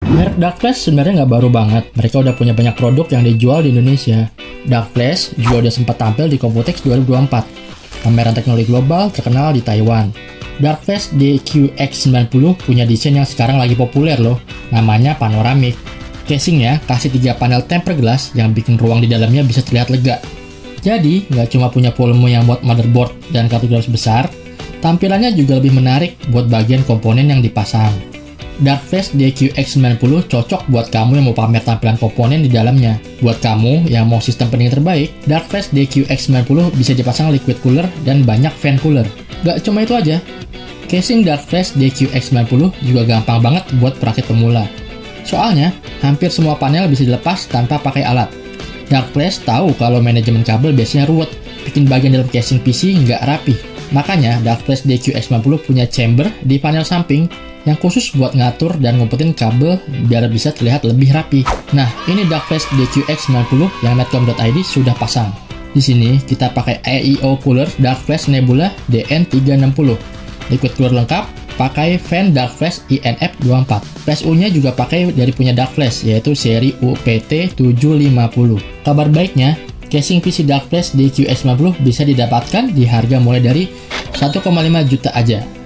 Merek Darkflash sebenarnya nggak baru banget, mereka udah punya banyak produk yang dijual di Indonesia. Darkflash juga udah sempat tampil di Computex 2024, pameran teknologi global terkenal di Taiwan. Darkflash DQX90 punya desain yang sekarang lagi populer loh, namanya panoramic. Casingnya kasih 3 panel tempered glass yang bikin ruang di dalamnya bisa terlihat lega. Jadi, nggak cuma punya volume yang buat motherboard dan kartu grafis besar, tampilannya juga lebih menarik buat bagian komponen yang dipasang. Darkflash DQX90 cocok buat kamu yang mau pamer tampilan komponen di dalamnya. Buat kamu yang mau sistem pendingin terbaik, Darkflash DQX90 bisa dipasang liquid cooler dan banyak fan cooler. Gak cuma itu aja, casing Darkflash DQX90 juga gampang banget buat perakit pemula. Soalnya, hampir semua panel bisa dilepas tanpa pakai alat. Darkflash tahu kalau manajemen kabel biasanya ruwet, bikin bagian dalam casing PC nggak rapi. Makanya, Darkflash DQX90 punya chamber di panel samping yang khusus buat ngatur dan ngumpetin kabel biar bisa terlihat lebih rapi. Nah, ini Darkflash DQX90 yang Netcom.id sudah pasang. Di sini kita pakai AIO Cooler Darkflash Nebula DN360. Liquid cooler lengkap, pakai fan Darkflash INF24. Flash U-nya juga pakai dari punya Darkflash, yaitu seri UPT750. Kabar baiknya, casing PC Darkflash DQX90 bisa didapatkan di harga mulai dari 1,5 juta aja.